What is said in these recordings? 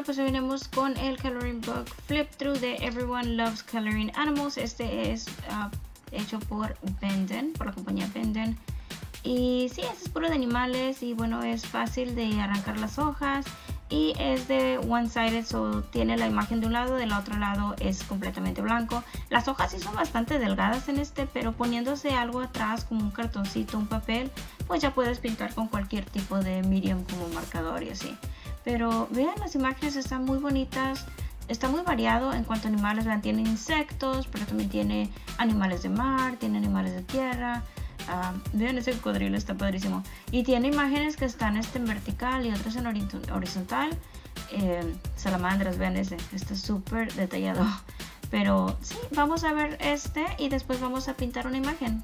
pues hoy venimos con el Coloring Book Flip Through de Everyone Loves Coloring Animals. Este es hecho por Benden, por la compañía Benden. Y sí, este es puro de animales y bueno, es fácil de arrancar las hojas. Y es de one-sided, so tiene la imagen de un lado, del otro lado es completamente blanco. Las hojas sí son bastante delgadas en este, pero poniéndose algo atrás como un cartoncito, un papel, pues ya puedes pintar con cualquier tipo de medium como marcador y así. Pero vean, las imágenes están muy bonitas, está muy variado en cuanto a animales. Vean, tiene insectos, pero también tiene animales de mar, tiene animales de tierra. Vean, ese cocodrilo está padrísimo. Y tiene imágenes que están en vertical y otras en horizontal. Salamandras, vean este es súper detallado. Pero sí, vamos a ver este y después vamos a pintar una imagen.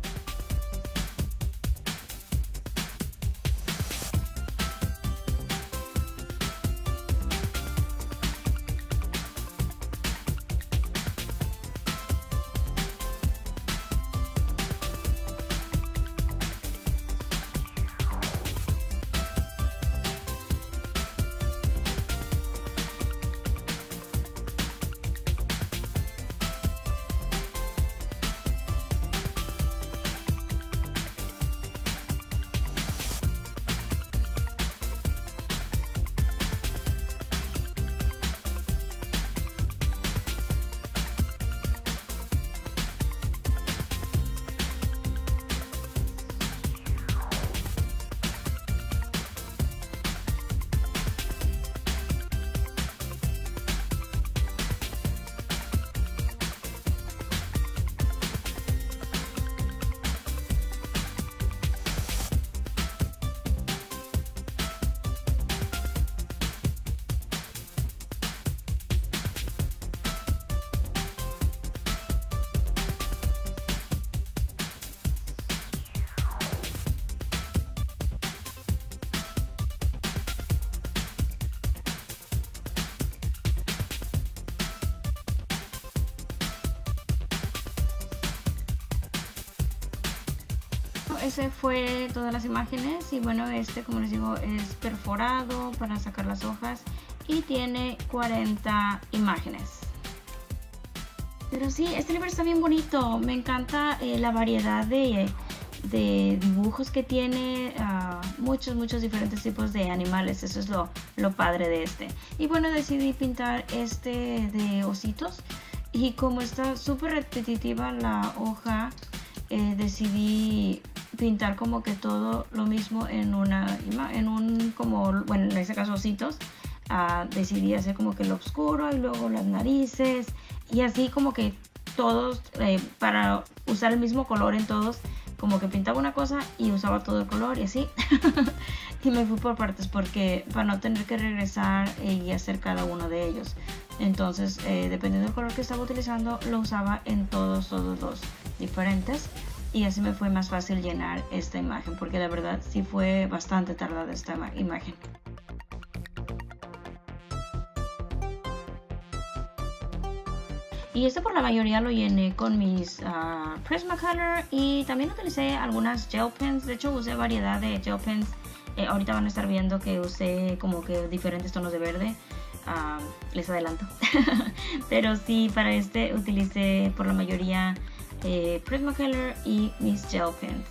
Ese fue todas las imágenes y bueno, como les digo, es perforado para sacar las hojas y tiene 40 imágenes. Pero sí, este libro está bien bonito, me encanta la variedad de dibujos que tiene, muchos diferentes tipos de animales. Eso es lo padre de este. Y bueno, decidí pintar de ositos y como está súper repetitiva la hoja, decidí pintar como que todo lo mismo en en este caso ositos. Decidí hacer como que lo oscuro y luego las narices y así como que todos, para usar el mismo color en todos, como que pintaba una cosa y usaba todo el color y así. Y me fui por partes porque para no tener que regresar y hacer cada uno de ellos. Entonces, dependiendo del color que estaba utilizando, lo usaba en todos los diferentes. Y así me fue más fácil llenar esta imagen, porque la verdad sí fue bastante tardada esta imagen. Y por la mayoría lo llené con mis Prismacolor y también utilicé algunas gel pens. De hecho usé variedad de gel pens. Ahorita van a estar viendo que usé como que diferentes tonos de verde. Les adelanto. Pero sí, para utilicé por la mayoría Prismacolor y mis gel pens.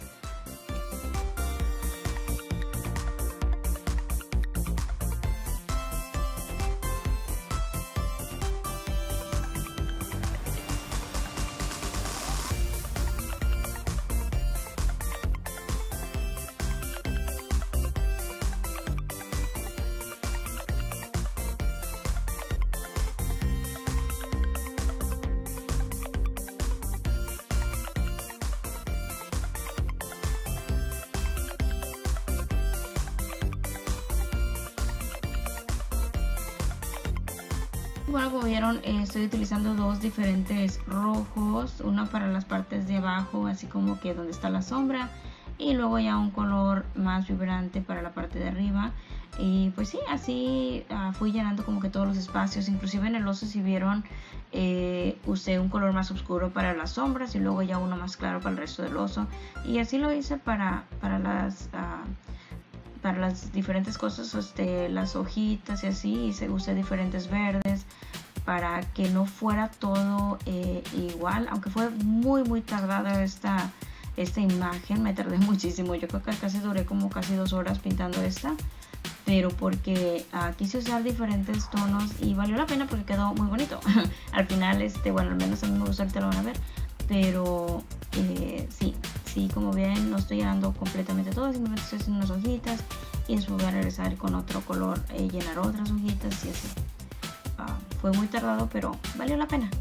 Bueno, como vieron, estoy utilizando dos diferentes rojos, uno para las partes de abajo, así como que donde está la sombra, y luego ya un color más vibrante para la parte de arriba. Y pues sí, así fui llenando como que todos los espacios. Inclusive en el oso, si vieron, usé un color más oscuro para las sombras y luego ya uno más claro para el resto del oso. Y así lo hice para para las diferentes cosas, las hojitas y así, y usé diferentes verdes para que no fuera todo igual, aunque fue muy tardada esta imagen. Me tardé muchísimo, yo creo que casi duré como casi 2 horas pintando esta, pero porque quise usar diferentes tonos y valió la pena porque quedó muy bonito. Al final, bueno, al menos a mí me gustó, ahorita lo van a ver, pero sí, como ven, no estoy llenando completamente todo, simplemente estoy haciendo unas hojitas y después voy a regresar con otro color, llenar otras hojitas y así. Fue muy tardado, pero valió la pena.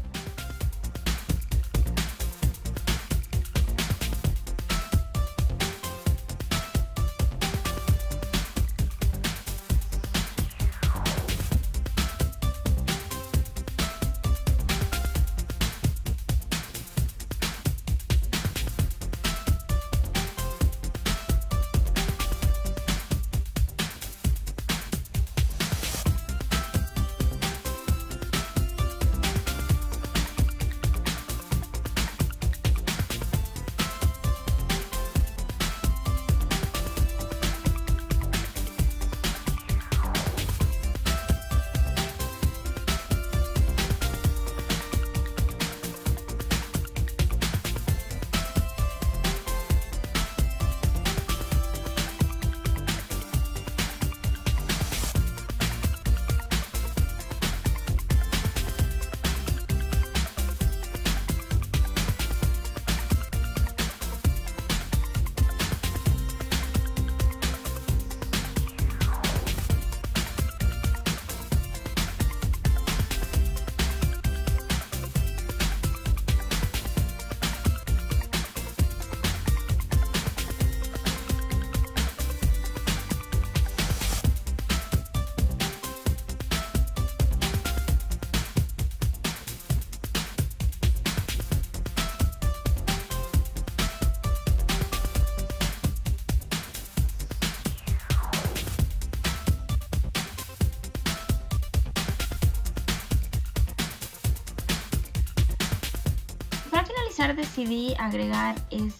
Decidí agregar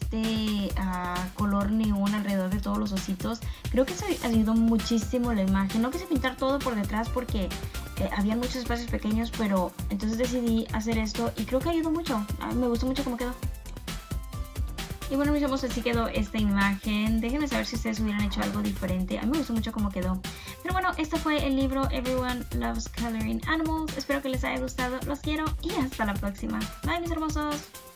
color neón alrededor de todos los ositos. Creo que eso ayudó muchísimo la imagen. No quise pintar todo por detrás porque había muchos espacios pequeños, pero entonces decidí hacer esto y creo que ayudó mucho. Me gustó mucho cómo quedó. Y bueno, mis amigos, así quedó esta imagen. Déjenme saber si ustedes hubieran hecho algo diferente. A mí me gustó mucho cómo quedó. Pero bueno, este fue el libro Everyone Loves Coloring Animals. Espero que les haya gustado. Los quiero y hasta la próxima. Bye, mis hermosos.